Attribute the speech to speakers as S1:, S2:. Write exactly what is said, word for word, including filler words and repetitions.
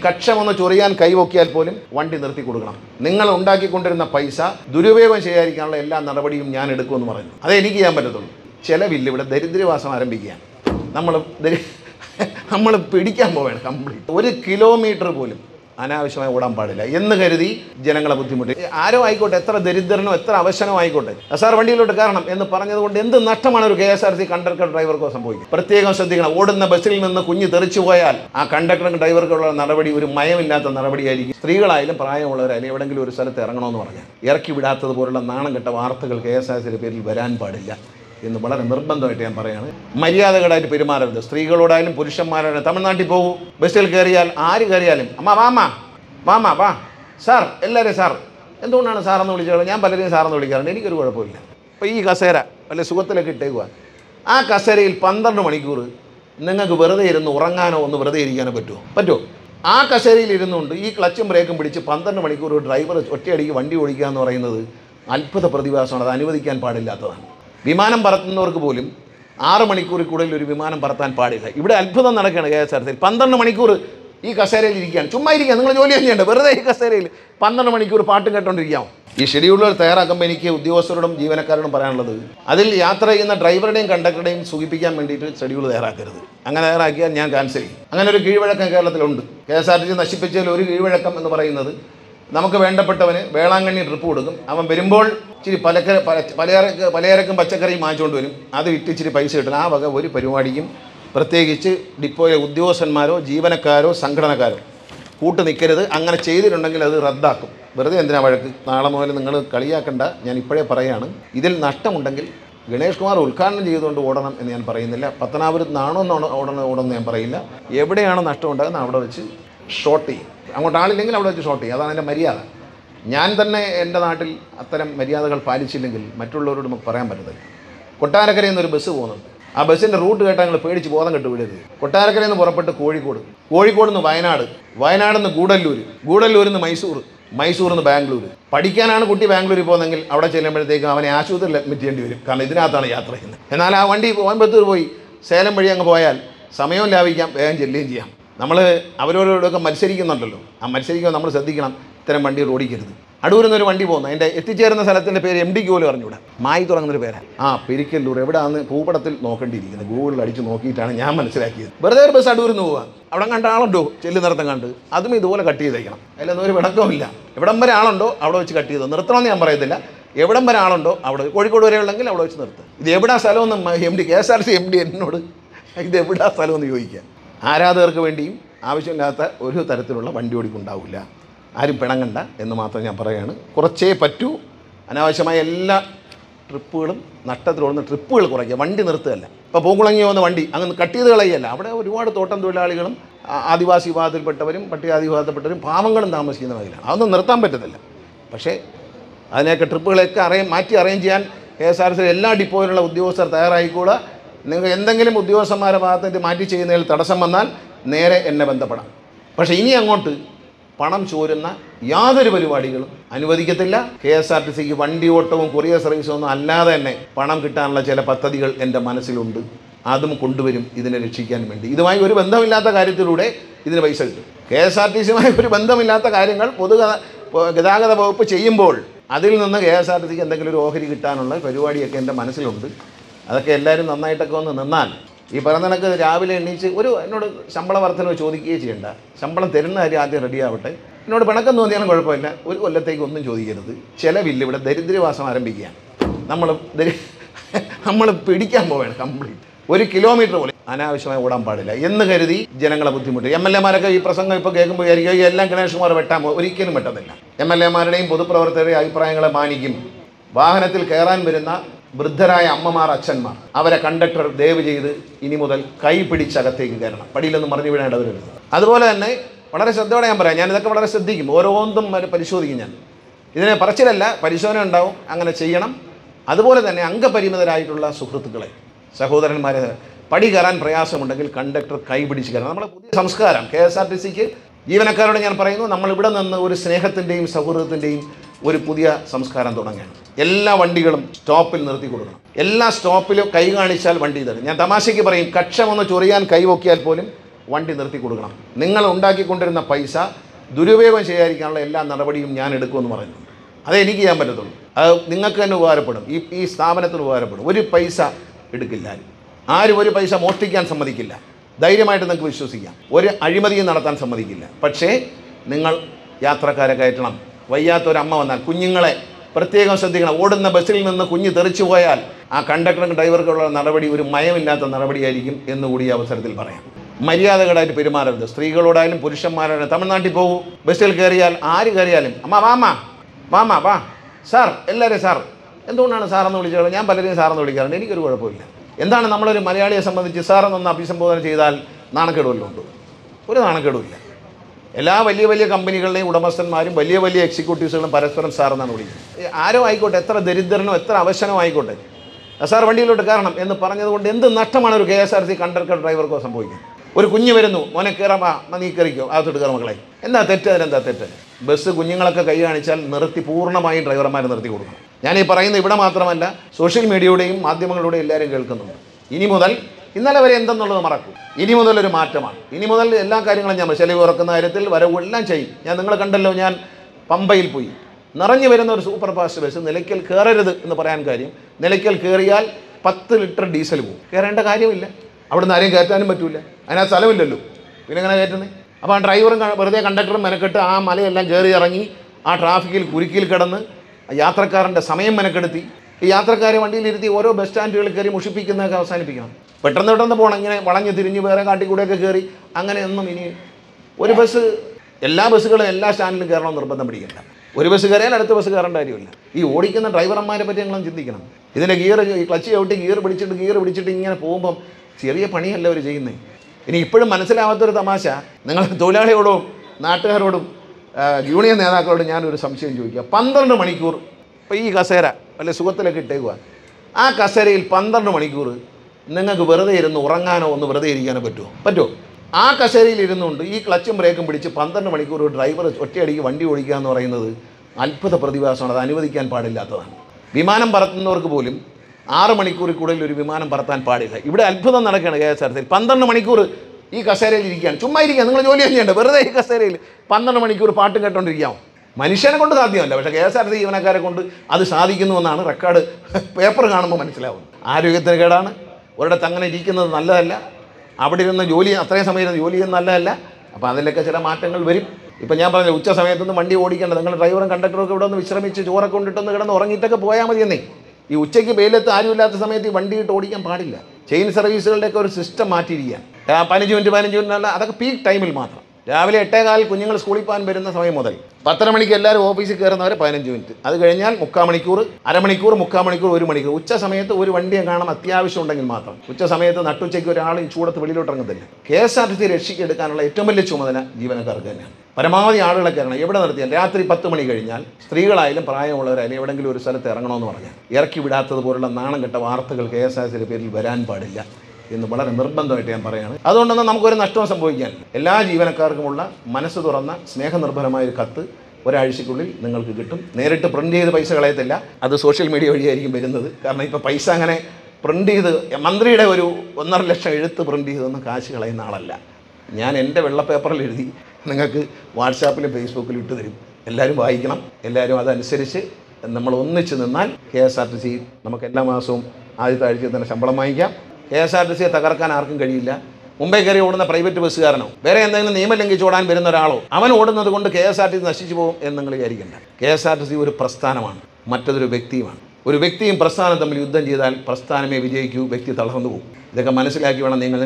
S1: കക്ഷമൊന്ന് ചൊറിയാൻ കൈവൊക്കിയാൽ പോലും വണ്ടി നിർത്തി കൊടുക്കണം. നിങ്ങൾ ഉണ്ടാക്കിക്കൊണ്ടിരുന്ന പൈസ ദുരുപയോഗം ചെയ്യാതിരിക്കാനുള്ള എല്ലാ നടപടിയും ഞാൻ എടുക്കുമെന്ന് പറഞ്ഞു. അതേ എനിക്ക് ചെയ്യാൻ പറ്റത്തുള്ളൂ. ചിലവില്ല. ഇവിടെ ദരിദ്രവാസം ആരംഭിക്കുകയാണ്. നമ്മൾ നമ്മൾ പിടിക്കാൻ പോവുകയാണ് കംപ്ലീറ്റ്. ഒരു കിലോമീറ്റർ പോലും അനാവശ്യമായി ഓടാൻ പാടില്ല എന്ന് കരുതി ജനങ്ങളെ ബുദ്ധിമുട്ടി. ആരോ ആയിക്കോട്ടെ, എത്ര ദരിദ്രനോ എത്ര അവശനോ ആയിക്കോട്ടെ, സാർ വണ്ടിയിലോട്ട് കാരണം എന്ന് പറഞ്ഞതുകൊണ്ട് എന്ത് നഷ്ടമാണ് ഒരു K S R C conductor ഡ്രൈവർക്കോ സംഭവിക്കും? പ്രത്യേകം ശ്രദ്ധിക്കണം. ഓടുന്ന ബസ്സിൽ നിന്ന് കുഞ്ഞ് തെറിച്ചു പോയാൽ ആ കണ്ടക്ടറും ഡ്രൈവർക്കുള്ള നടപടി ഒരു മയമില്ലാത്ത നടപടിയായിരിക്കും. സ്ത്രീകളായാലും പ്രായമുള്ളവരായാലും എവിടെയെങ്കിലും ഒരു സ്ഥലത്ത് ഇറങ്ങണമെന്ന് പറഞ്ഞാൽ ഇറക്കി വിടാത്തതുപോലുള്ള നാണം കെട്ട വാർത്തകൾ കെ എസ് ആർ സിയുടെ പേരിൽ വരാൻ പാടില്ല എന്ന് വളരെ നിർബന്ധമായിട്ട് ഞാൻ പറയുകയാണ്. മര്യാദകളായിട്ട് പെരുമാറരുത്. സ്ത്രീകളോടായാലും പുരുഷന്മാരായാലും. തമിഴ്നാട്ടിൽ പോകും, ബസ്സിൽ കയറിയാൽ ആര് കയറിയാലും അമ്മ വാമ വാമ വാ സാർ, എല്ലാവരും സാർ, എന്തുകൊണ്ടാണ് സാറെന്ന് വിളിച്ചത്? ഞാൻ പലരെയും സാറെന്ന് വിളിക്കാറുണ്ട്, എനിക്കൊരു കുഴപ്പമില്ല. അപ്പോൾ ഈ കസേര വല്ല സുഖത്തിലൊക്കെ ഇട്ടേക്കുക. ആ കസേരയിൽ പന്ത്രണ്ട് മണിക്കൂർ നിങ്ങൾക്ക് വെറുതെ ഇരുന്ന് ഉറങ്ങാനോ ഒന്ന് വെറുതെ ഇരിക്കാനോ പറ്റുമോ? പറ്റുമോ? ആ കസേരയിൽ ഇരുന്നുകൊണ്ട് ഈ ക്ലച്ചും ബ്രേക്കും പിടിച്ച് പന്ത്രണ്ട് മണിക്കൂർ ഡ്രൈവർ ഒറ്റയടിക്ക് വണ്ടി ഓടിക്കുക എന്ന് പറയുന്നത് അത്ഭുത പ്രതിഭാസമാണ്. അത് അനുവദിക്കാൻ പാടില്ലാത്തതാണ്. വിമാനം പറത്തുന്നവർക്ക് പോലും ആറ് മണിക്കൂറിൽ കൂടുതൽ ഒരു വിമാനം പറത്താൻ പാടില്ല. ഇവിടെ അത്ഭുതം നടക്കുകയാണ് കെ എസ് ആർ സിയിൽ. പന്ത്രണ്ട് മണിക്കൂർ ഈ കസേരയിൽ ഇരിക്കുകയാണ്. ചുമ്മാ ഇരിക്കുക, നിങ്ങൾ ജോലി ചെയ്യേണ്ട, വെറുതെ ഈ കസേരയിൽ പന്ത്രണ്ട് മണിക്കൂർ പാട്ടും കേട്ടോണ്ടിരിക്കാം. ഈ ഷെഡ്യൂളുകൾ തയ്യാറാക്കുമ്പോൾ എനിക്ക് ഉദ്യോഗസ്ഥരോടും ജീവനക്കാരോടും പറയാനുള്ളത്, അതിൽ യാത്ര ചെയ്യുന്ന ഡ്രൈവറുടെയും കണ്ടക്ടറുടെയും സുഖിപ്പിക്കാൻ വേണ്ടിയിട്ട് ഷെഡ്യൂൾ തയ്യാറാക്കരുത്. അങ്ങനെ തയ്യാറാക്കിയാൽ ഞാൻ ക്യാൻസൽ ചെയ്യും. അങ്ങനെ ഒരു കീഴ്വഴക്കം കേരളത്തിലുണ്ട്. K S R T C നശിപ്പിച്ചതിൽ ഒരു കീഴ്വഴക്കം എന്ന് പറയുന്നത്, നമുക്ക് വേണ്ടപ്പെട്ടവന് വേളാങ്കണ്ണി ട്രിപ്പ് കൊടുക്കും. അവൻ വരുമ്പോൾ ഇച്ചിരി പലക്കര പലചരക്ക് പലചരക്കും പച്ചക്കറിയും വാങ്ങിച്ചുകൊണ്ട് വരും. അത് വിറ്റ് ഇച്ചിരി പൈസ കിട്ടണം. ആ വക ഒരു പരിപാടിക്കും പ്രത്യേകിച്ച് ഡിപ്പോയിലെ ഉദ്യോഗസ്ഥന്മാരോ ജീവനക്കാരോ സംഘടനക്കാരോ കൂട്ട് നിൽക്കരുത്. അങ്ങനെ ചെയ്തിട്ടുണ്ടെങ്കിൽ അത് റദ്ദാക്കും. വെറുതെ എന്തിനാ വഴക്ക്? നാളെ മുതൽ നിങ്ങൾ കളിയാക്കണ്ട. ഞാൻ ഇപ്പോഴേ പറയുകയാണ്, ഇതിൽ നഷ്ടമുണ്ടെങ്കിൽ ഗണേഷ് കുമാർ ഉദ്ഘാടനം ചെയ്തുകൊണ്ട് ഓടണം എന്ന് ഞാൻ പറയുന്നില്ല. പത്തനാപുരത്ത് നിന്നാണോ എന്ന് ഓടണം ഓടണമെന്ന് ഞാൻ പറയില്ല. എവിടെയാണോ നഷ്ടം ഉണ്ടാകുന്നത് അവിടെ വെച്ച് ഷോർട്ട് ചെയ്യും. അങ്ങോട്ട് ആളില്ലെങ്കിൽ അവിടെ വെച്ച് ഷോർട്ട് ചെയ്യും. അതാണ് എൻ്റെ മര്യാദ. ഞാൻ തന്നെ എൻ്റെ നാട്ടിൽ അത്തരം മര്യാദകൾ പാലിച്ചില്ലെങ്കിൽ മറ്റുള്ളവരോട് നമുക്ക് പറയാൻ പറ്റത്തില്ല. കൊട്ടാരക്കരയിൽ നിന്നൊരു ബസ് പോകുന്നുണ്ട്. ആ ബസ്സിൻ്റെ റൂട്ട് കേട്ടാൽ നിങ്ങൾ പേടിച്ച് ബോധം കെട്ട് വിടരുത്. കൊട്ടാരക്കരയിൽ നിന്ന് പുറപ്പെട്ട് കോഴിക്കോട്, കോഴിക്കോട് നിന്ന് വയനാട്, വയനാട് നിന്ന് ഗൂഡല്ലൂർ, ഗൂഡല്ലൂരിൽ നിന്ന് മൈസൂർ, മൈസൂരിൽ നിന്ന് ബാംഗ്ലൂർ. പഠിക്കാനാണ് കുട്ടി ബാംഗ്ലൂരിൽ പോകുന്നതെങ്കിൽ അവിടെ ചെല്ലുമ്പോഴത്തേക്കും അവനെ ആശുപത്രിയിൽ അഡ്മിറ്റ് ചെയ്യേണ്ടി വരും. കാരണം ഇതിനകത്താണ് യാത്ര ചെയ്യുന്നത്. എന്നാൽ ആ വണ്ടി കോയമ്പത്തൂർ പോയി സേലം വഴി അങ്ങ് പോയാൽ സമയവും ലാഭിക്കാം, വേഗം ചെല്ലുകയും ചെയ്യാം. നമ്മൾ അവരോടൊക്കെ മത്സരിക്കുന്നുണ്ടല്ലോ. ആ മത്സരിക്കുമ്പോൾ നമ്മൾ ശ്രദ്ധിക്കണം, ഇത്തരം വണ്ടികൾ ഓടിക്കരുത്. അടൂരിൽ നിന്നൊരു വണ്ടി പോകുന്നു, അതിൻ്റെ എത്തിച്ചേരുന്ന സ്ഥലത്തിൻ്റെ പേര് എം ഡിക്ക് പോലും അറിഞ്ഞൂടാ. മായി തുടങ്ങുന്നൊരു പേരാണ്. ആ പെരിക്കല്ലൂർ എവിടെയാണെന്ന് ഭൂപടത്തിൽ നോക്കേണ്ടിയിരിക്കുന്നത്. ഗൂഗിളിൽ അടിച്ച് നോക്കിയിട്ടാണ് ഞാൻ മനസ്സിലാക്കിയത്. വെറുതെ ഒരു ബസ് അടൂരിൽ നിന്ന് പോവുക, അവിടെ കണ്ട ആളുണ്ടോ ചെല്ലുന്നിടത്തം കണ്ട് അതും ഇതുപോലെ കട്ട് ചെയ്തേക്കണം. അതിലൊന്നും ഒരു വിടക്കമില്ല. എവിടം വരെ ആളുണ്ടോ അവിടെ വെച്ച് കട്ട് ചെയ്തോ. നിർത്തണമെന്ന് ഞാൻ പറയത്തില്ല. എവിടം വരെ ആളുണ്ടോ അവിടെ, കോഴിക്കോട് വരെ ഉള്ളെങ്കിൽ അവിടെ വെച്ച് നിർത്തുക. ഇത് എവിടാ സ്ഥലമെന്ന് M D K S R C M D എന്നോട് ഇത് എവിടാ സ്ഥലമെന്ന് ചോദിക്കുക. ആരാധകർക്ക് വേണ്ടിയും ആവശ്യമില്ലാത്ത ഒരു തരത്തിലുള്ള വണ്ടി ഓടിക്കുണ്ടാവില്ല. ആരും പിണങ്ങണ്ട എന്ന് മാത്രം ഞാൻ പറയുകയാണ്. കുറച്ചേ പറ്റൂ. അനാവശ്യമായ എല്ലാ ട്രിപ്പുകളും നഷ്ടത്തിലോടുന്ന ട്രിപ്പുകൾ കുറയ്ക്കുക. വണ്ടി നിർത്തുകയല്ല. ഇപ്പോൾ പൂങ്കുളങ്ങി പോകുന്ന വണ്ടി അങ്ങ് കട്ട് ചെയ്ത് കളയുകയല്ല. അവിടെ ഒരുപാട് തോട്ടം തൊഴിലാളികളും ആദിവാസി വിഭാഗത്തിൽപ്പെട്ടവരും പട്ടികാതി വിഭാഗത്തിൽപ്പെട്ടവരും പാവങ്ങളും താമസിക്കുന്ന മേഖലയാണ്. അതൊന്നും നിർത്താൻ പറ്റത്തില്ല. പക്ഷേ അതിനെയൊക്കെ ട്രിപ്പുകളൊക്കെ അറേഞ്ച് മാറ്റി അറേഞ്ച് ചെയ്യാൻ കെ എസ് ആർ സി എല്ലാ ഡിപ്പോയിലുള്ള ഉദ്യോഗസ്ഥർ തയ്യാറായിക്കൂടാ. നിങ്ങൾ എന്തെങ്കിലും ഉദ്യോഗസ്ഥന്മാരുടെ ഭാഗത്ത് മാറ്റി ചെയ്യുന്നതിൽ തടസ്സം വന്നാൽ നേരെ എന്നെ ബന്ധപ്പെടാം. പക്ഷേ ഇനി അങ്ങോട്ട് പണം ചോരുന്ന യാതൊരു പരിപാടികളും അനുവദിക്കത്തില്ല. കെ എസ് ആർ ടി സിക്ക് വണ്ടി ഓട്ടവും കൊറിയർ സർവീസും ഒന്നും അല്ലാതെ തന്നെ പണം കിട്ടാനുള്ള ചില പദ്ധതികൾ എൻ്റെ മനസ്സിലുണ്ട്. അതും കൊണ്ടുവരും ഇതിനെ രക്ഷിക്കാൻ വേണ്ടി. ഇതുമായി ഒരു ബന്ധമില്ലാത്ത കാര്യത്തിലൂടെ ഇതിന് പൈസ കിട്ടും. കെ എസ് ആർ ടി സിയുമായി ഒരു ബന്ധമില്ലാത്ത കാര്യങ്ങൾ പൊതു ഗതാഗത വകുപ്പ് ചെയ്യുമ്പോൾ അതിൽ നിന്ന് കെ എസ് ആർ ടി സിക്ക് എന്തെങ്കിലും ഒരു ഓഹരി കിട്ടാനുള്ള പരിപാടിയൊക്കെ എൻ്റെ മനസ്സിലുണ്ട്. അതൊക്കെ എല്ലാവരും നന്നായിട്ടൊക്കെ ഒന്ന് നിന്നാൽ ഈ പറഞ്ഞ കണക്ക് രാവിലെ എണ്ണീച്ച് ഒരു എന്നോട് ശമ്പള വർധനവ് ചോദിക്കുകയും ചെയ്യേണ്ട. ശമ്പളം തരുന്ന കാര്യം ആദ്യം റെഡിയാവട്ടെ. എന്നോട് പിണക്കം തോന്നിയാലും കുഴപ്പമില്ല. ഒരു കൊല്ലത്തേക്ക് ഒന്നും ചോദിക്കരുത്. ചിലവില്ല. ഇവിടെ ദരിദ്രവാസം ആരംഭിക്കുകയാണ്. നമ്മൾ നമ്മൾ പിടിക്കാൻ പോവുകയാണ് കംപ്ലീറ്റ്. ഒരു കിലോമീറ്റർ പോലെ അനാവശ്യമായി ഓടാൻ പാടില്ല എന്ന് കരുതി ജനങ്ങളെ ബുദ്ധിമുട്ട്. എം എൽ എമാരൊക്കെ ഈ പ്രസംഗം ഇപ്പോൾ കേൾക്കുമ്പോൾ വിചാരിക്കുക ഈ എല്ലാം ഗണേഷ് കുമാർ വെട്ടാൻ പോകും. ഒരിക്കലും വെട്ടുന്നില്ല. M L എമാരുടെയും പൊതുപ്രവർത്തകരുടെയും അഭിപ്രായങ്ങളെ മാനിക്കും. വാഹനത്തിൽ കയറാൻ വരുന്ന വൃദ്ധരായ അമ്മമാർ, അച്ഛന്മാർ, അവരെ കണ്ടക്ടർ ദയവ് ചെയ്ത് ഇനി മുതൽ കൈ പിടിച്ചകത്തേക്ക് കയറണം. പടിയിലൊന്നും മറിഞ്ഞു വീഴേണ്ടവരുണ്ട്. അതുപോലെ തന്നെ വളരെ ശ്രദ്ധയോടെ ഞാൻ പറയാം. ഞാനിതൊക്കെ വളരെ ശ്രദ്ധിക്കും. ഓരോന്നും പരിശോധിക്കും. ഞാൻ ഇതിനെ പറച്ചിലല്ല, പരിശോധന ഉണ്ടാവും. അങ്ങനെ ചെയ്യണം. അതുപോലെ തന്നെ അംഗപരിമിതരായിട്ടുള്ള സുഹൃത്തുക്കളെ, സഹോദരന്മാരെ, പടി കയറാൻ പ്രയാസമുണ്ടെങ്കിൽ കണ്ടക്ടർ കൈ പിടിച്ച് കയറണം. നമ്മളെ പുതിയ സംസ്കാരം കെ എസ് ആർ ടി സിക്ക് ജീവനക്കാരോട് ഞാൻ പറയുന്നു, നമ്മളിവിടെ നിന്ന് ഒരു സ്നേഹത്തിൻ്റെയും സൗഹൃദത്തിൻ്റെയും ഒരു പുതിയ സംസ്കാരം തുടങ്ങുകയാണ്. എല്ലാ വണ്ടികളും സ്റ്റോപ്പിൽ നിർത്തി കൊടുക്കണം. എല്ലാ സ്റ്റോപ്പിലും കൈ കാണിച്ചാൽ വണ്ടി തരും. ഞാൻ തമാശയ്ക്ക് പറയും, കക്ഷമൊന്ന് ചൊറിയാൻ കൈവൊക്കിയാൽ പോലും വണ്ടി നിർത്തി കൊടുക്കണം. നിങ്ങൾ ഉണ്ടാക്കിക്കൊണ്ടിരുന്ന പൈസ ദുരുപയോഗം ചെയ്യാതിരിക്കാനുള്ള എല്ലാ നടപടിയും ഞാൻ എടുക്കുമെന്ന് പറയുന്നുണ്ട്. അതേ എനിക്ക് ചെയ്യാൻ പറ്റത്തുള്ളൂ. അത് നിങ്ങൾക്ക് തന്നെ ഉപകാരപ്പെടും, ഈ ഈ സ്ഥാപനത്തിന് ഉപകാരപ്പെടും. ഒരു പൈസ എടുക്കില്ല, ആരും ഒരു പൈസ മോഷ്ടിക്കാൻ സമ്മതിക്കില്ല. ധൈര്യമായിട്ട് നിങ്ങൾക്ക് വിശ്വസിക്കാം. ഒരു അഴിമതിയും നടത്താൻ സമ്മതിക്കില്ല. പക്ഷേ നിങ്ങൾ യാത്രക്കാരെ കയറ്റണം. വയ്യാത്തൊരമ്മ വന്നാൽ കുഞ്ഞുങ്ങളെ പ്രത്യേകം ശ്രദ്ധിക്കണം. ഓടുന്ന ബസ്സിൽ നിന്ന് കുഞ്ഞ് തെറിച്ചു പോയാൽ ആ കണ്ടക്ടറും ഡ്രൈവർക്കുള്ള നടപടി ഒരു മയമില്ലാത്ത നടപടിയായിരിക്കും എന്നുകൂടി ഈ അവസരത്തിൽ പറയാം. മര്യാദകളായിട്ട് പെരുമാറരുത്. സ്ത്രീകളോടായാലും പുരുഷന്മാരോടായാലും. തമിഴ്നാട്ടിൽ പോകും, ബസ്സിൽ കയറിയാൽ ആര് കയറിയാലും അമ്മ വാമ വാമ വാ സാർ, എല്ലാവരും സാർ. എന്തുകൊണ്ടാണ് സാറെന്ന് വിളിച്ചത്? ഞാൻ പലരെയും സാറെന്ന് വിളിക്കാറുണ്ട്, എനിക്കൊരു കുഴപ്പമില്ല. എന്താണ് നമ്മളൊരു മലയാളിയെ സംബന്ധിച്ച് സാറെന്നൊന്ന് അഭിസംബോധന ചെയ്താൽ നാണക്കേടുവല്ലോ ഉണ്ട്? ഒരു നാണക്കേടുമില്ല. എല്ലാ വലിയ വലിയ കമ്പനികളുടെയും ഉടമസ്ഥന്മാരും വലിയ വലിയ എക്സിക്യൂട്ടീവ്സുകളും പരസ്പരം സാറെന്നാണ് വിളിക്കുന്നത്. ആരോ ആയിക്കോട്ടെ, എത്ര ദരിദ്രനോ എത്ര അവശനോ ആയിക്കോട്ടെ, സാർ വണ്ടിയിലോട്ട് കയറണം എന്ന് പറഞ്ഞതുകൊണ്ട് എന്ത് നഷ്ടമാണ് ഒരു K S R C conductor ഡ്രൈവർക്കോ സംഭവിക്കുന്നത്? ഒരു കുഞ്ഞ് വരുന്നു, മോനെ കയറാം, നീ കയറിക്കോ, അകത്തോട്ട് കയറും മക്കളെ. എന്താ തെറ്റ്? അതിനെന്താ തെറ്റ്? ബസ് കുഞ്ഞുങ്ങളൊക്കെ കൈ കാണിച്ചാൽ നിർത്തി പൂർണ്ണമായും ഡ്രൈവർമാരെ നിർത്തി കൊടുക്കണം. ഞാനീ പറയുന്നത് ഇവിടെ മാത്രമല്ല, സോഷ്യൽ മീഡിയയുടെയും മാധ്യമങ്ങളുടെയും എല്ലാവരും കേൾക്കുന്നുണ്ട്. ഇനി മുതൽ ഇന്നലെ വരെ എന്തെന്നുള്ളത് മറക്കും. ഇനി മുതൽ ഒരു മാറ്റമാണ്. ഇനി മുതൽ എല്ലാ കാര്യങ്ങളും ഞാൻ ചെലവ് കുറക്കുന്ന കാര്യത്തിൽ വരവ് എല്ലാം ചെയ്യും. ഞാൻ നിങ്ങൾ കണ്ടല്ലോ, ഞാൻ പമ്പയിൽ പോയി. നിറഞ്ഞു വരുന്ന ഒരു സൂപ്പർ ഫാസ്റ്റ് ബസ് നിലയ്ക്കൽ കയറരുത് എന്ന് പറയാൻ കാര്യം, നിലയ്ക്കൽ കയറിയാൽ പത്ത് ലിറ്റർ ഡീസൽ പോകും. കയറേണ്ട കാര്യമില്ല. അവിടെ നിന്ന് ആരെയും കയറ്റാനും പറ്റില്ല, അതിനകത്ത് സ്ഥലമില്ലല്ലോ, പിന്നെ എങ്ങനെ കയറ്റുന്നത്? അപ്പോൾ ആ ഡ്രൈവറും വെറുതെ കണ്ടക്ടറും മെനക്കെട്ട് ആ മലയെല്ലാം കയറി ഇറങ്ങി ആ ട്രാഫിക്കിൽ കുരുക്കിൽ കിടന്ന് യാത്രക്കാരൻ്റെ സമയം മെനക്കെടുത്തി ഈ യാത്രക്കാരെ വണ്ടിയിലിരുത്തി ഓരോ ബസ് സ്റ്റാൻഡുകളിൽ കയറി മുഷിപ്പിക്കുന്നതൊക്കെ അവസാനിപ്പിക്കണം. പെട്ടെന്ന് പെട്ടെന്ന് പോകണം. ഇങ്ങനെ വളഞ്ഞ് തിരിഞ്ഞ് വേറെ കാട്ടിക്കൂടെയൊക്കെ കയറി അങ്ങനെയൊന്നും ഇനി ഒരു ബസ് എല്ലാ ബസ്സുകളും എല്ലാ സ്റ്റാൻഡിലും കയറണമെന്ന് നിർബന്ധം പിടിക്കണ്ട. ഒരു ബസ് കയറിയാൽ അടുത്ത ബസ് കയറേണ്ട കാര്യമില്ല. ഈ ഓടിക്കുന്ന ഡ്രൈവർമാരെ പറ്റി നിങ്ങളും ചിന്തിക്കണം. ഇതിൻ്റെ ഗിയർ ഈ ക്ലച്ച് ചവിട്ടി ഗിയർ പിടിച്ചിട്ട് ഗിയർ പിടിച്ചിട്ട് ഇങ്ങനെ പോകുമ്പം ചെറിയ പണിയല്ല അവർ ചെയ്യുന്നത്. ഇനി ഇപ്പോഴും മനസ്സിലാവാത്തൊരു തമാശ, നിങ്ങൾ തൊഴിലാളിയോടും നാട്ടുകാരോടും യൂണിയൻ നേതാക്കളോടും ഞാനൊരു സംശയം ചോദിക്കുക. പന്ത്രണ്ട് മണിക്കൂർ ഇപ്പോൾ ഈ കസേര വല്ല സുഖത്തിലൊക്കെ ഇട്ടേക്കുക, ആ കസേരയിൽ പന്ത്രണ്ട് മണിക്കൂർ നിങ്ങൾക്ക് വെറുതെ ഇരുന്ന് ഉറങ്ങാനോ ഒന്ന് വെറുതെ ഇരിക്കാനോ പറ്റുമോ? പറ്റുമോ? ആ കസേരയിൽ ഇരുന്നുകൊണ്ട് ഈ ക്ലച്ചും ബ്രേക്കും പിടിച്ച് പന്ത്രണ്ട് മണിക്കൂർ ഡ്രൈവർ ഒറ്റയടിക്ക് വണ്ടി ഓടിക്കുക എന്ന് പറയുന്നത് അത്ഭുത പ്രതിഭാസമാണ്. അത് അനുവദിക്കാൻ പാടില്ലാത്തതാണ്. വിമാനം പറത്തുന്നവർക്ക് പോലും ആറ് മണിക്കൂറിൽ കൂടുതൽ ഒരു വിമാനം പറത്താൻ പാടില്ല. ഇവിടെ അത്ഭുതം നടക്കുകയാണ് കെ എസ് ആർ സിയിൽ. പന്ത്രണ്ട് മണിക്കൂർ ഈ കസേരയിൽ ഇരിക്കുകയാണ്. ചുമ്മാ ഇരിക്കുക, നിങ്ങൾ ജോലി ചെയ്യേണ്ട, വെറുതെ ഈ കസേരയിൽ പന്ത്രണ്ട് മണിക്കൂർ പാട്ടും കേട്ടോണ്ടിരിക്കാമോ? മനുഷ്യനെ കൊണ്ട് സാധ്യമല്ല, പക്ഷേ കെ എസ് ആർ സി ജീവനക്കാരെ കൊണ്ട് അത് സാധിക്കുന്നുവെന്നാണ് റെക്കോർഡ് പേപ്പർ കാണുമ്പോൾ മനസ്സിലാവുന്നത്. ആരോഗ്യത്തിന് കേടാണ്. ഒരിടത്ത് അങ്ങനെ ഇരിക്കുന്നത് നല്ലതല്ല. അവിടെ ഇരുന്ന് ജോലി അത്രയും സമയം ഇരുന്ന് ജോലി ചെയ്യുന്നത് നല്ലതല്ല. അപ്പോൾ അതിലൊക്കെ ചില മാറ്റങ്ങൾ വരും. ഇപ്പം ഞാൻ പറഞ്ഞില്ല, ഉച്ച സമയത്തൊന്നും വണ്ടി ഓടിക്കേണ്ട. നിങ്ങൾ ഡ്രൈവറും കണ്ടക്ടറും ഒക്കെ ഇവിടെ ഒന്ന് വിശ്രമിച്ച് ചോറൊക്കെ കൊണ്ടിട്ടൊന്ന് കിടന്ന് ഉറങ്ങിയിട്ടൊക്കെ പോയാൽ മതിയെന്നേ. ഈ ഉച്ചയ്ക്ക് വെയിലത്ത് ആരുമില്ലാത്ത സമയത്ത് ഈ വണ്ടി ഇട്ട് ഓടിക്കാൻ പാടില്ല. ചെയിൻ സർവീസുകളുടെയൊക്കെ ഒരു സിസ്റ്റം മാറ്റിയിരിക്കുകയാണ്. പതിനഞ്ച് മിനിറ്റ് പതിനഞ്ച് മിനിറ്റ് അല്ല, അതൊക്കെ പീക്ക് ടൈമിൽ മാത്രം. രാവിലെ എട്ടേകാലിൽ കുഞ്ഞുങ്ങൾ സ്കൂളിൽ പോകാൻ വരുന്ന സമയം മുതൽ പത്തര മണിക്ക് എല്ലാവരും ഓഫീസിൽ കയറുന്നവരെ പതിനഞ്ച് മിനിറ്റ്, അത് കഴിഞ്ഞാൽ മുക്കാൽ മണിക്കൂർ, അരമണിക്കൂർ, മുക്കാൽ മണിക്കൂർ, ഒരു മണിക്കൂർ. ഉച്ച സമയത്ത് ഒരു വണ്ടിയെ കാണാൻ അത്യാവശ്യം ഉണ്ടെങ്കിൽ മാത്രം. ഉച്ച സമയത്ത് നട്ടുച്ചയ്ക്ക് ഒരാൾ ഈ ചൂടത്ത് വെളിയിലോട്ട് ഇറങ്ങത്തില്ല. K S R T C രക്ഷിക്കെടുക്കാനുള്ള ഏറ്റവും വലിയ ചുമതല ജീവനക്കാർക്ക് തന്നെയാണ്. പരമാവധി ആളുകളെ കയറണം. എവിടെ നിർത്തിയാൽ രാത്രി പത്ത് മണി കഴിഞ്ഞാൽ സ്ത്രീകളായാലും പ്രായമുള്ളവരായാലും എവിടെയെങ്കിലും ഒരു സ്ഥലത്ത് ഇറങ്ങണമെന്ന് പറഞ്ഞാൽ ഇറക്കി വിടാത്തത് പോലുള്ള നാണം കെട്ട വാർത്തകൾ കെ എസ് ആർ സിയുടെ പേരിൽ വരാൻ പാടില്ല എന്ന് വളരെ നിർബന്ധമായിട്ട് ഞാൻ പറയുകയാണ്. അതുകൊണ്ടൊന്നും നമുക്കൊരു നഷ്ടവും സംഭവിക്കാനില്ല. എല്ലാ ജീവനക്കാർക്കുമുള്ള മനസ്സ് തുറന്ന സ്നേഹനിർഭരമായൊരു കത്ത് ഒരാഴ്ചയ്ക്കുള്ളിൽ നിങ്ങൾക്ക് കിട്ടും. നേരിട്ട് പ്രിൻ്റ് ചെയ്ത് പൈസ കളയത്തില്ല, അത് സോഷ്യൽ മീഡിയ വഴിയായിരിക്കും വരുന്നത്. കാരണം ഇപ്പോൾ പൈസ അങ്ങനെ പ്രിൻ്റ് ചെയ്ത് മന്ത്രിയുടെ ഒരു ഒന്നര ലക്ഷം എഴുത്ത് പ്രിൻ്റ് ചെയ്തൊന്നും കാശ് കളയുന്ന ആളല്ല ഞാൻ. എൻ്റെ വെള്ള പേപ്പറിൽ എഴുതി നിങ്ങൾക്ക് വാട്സാപ്പിലും ഫേസ്ബുക്കിലും ഇട്ട് തരും. എല്ലാവരും വായിക്കണം. എല്ലാവരും അതനുസരിച്ച് നമ്മൾ ഒന്നിച്ച് നിന്നാൽ K S R T C നമുക്ക് എല്ലാ മാസവും ആദ്യത്തെ ആഴ്ചയിൽ തന്നെ ശമ്പളം വാങ്ങിക്കാം. കെ എസ് ആർ ടി സിയെ തകർക്കാൻ ആർക്കും കഴിയില്ല. മുംബൈ കയറി ഓടുന്ന പ്രൈവറ്റ് ബസ്സുകാരനോ വേറെ എന്തെങ്കിലും നിയമം ലംഘിച്ച് ഓടാൻ വരുന്ന ഒരാളോ അവൻ ഓടുന്നത് കൊണ്ട് K S R T C നശിച്ചു പോകും എന്ന് നിങ്ങൾ വിചാരിക്കേണ്ട. K S R T C ഒരു പ്രസ്ഥാനമാണ്, മറ്റതൊരു വ്യക്തിയുമാണ്. ഒരു വ്യക്തിയും പ്രസ്ഥാനം തമ്മിൽ യുദ്ധം ചെയ്താൽ പ്രസ്ഥാനമേ വിജയിക്കൂ, വ്യക്തി തളർന്നു പോകും. ഇതൊക്കെ മനസ്സിലാക്കി വേണം നിങ്ങൾ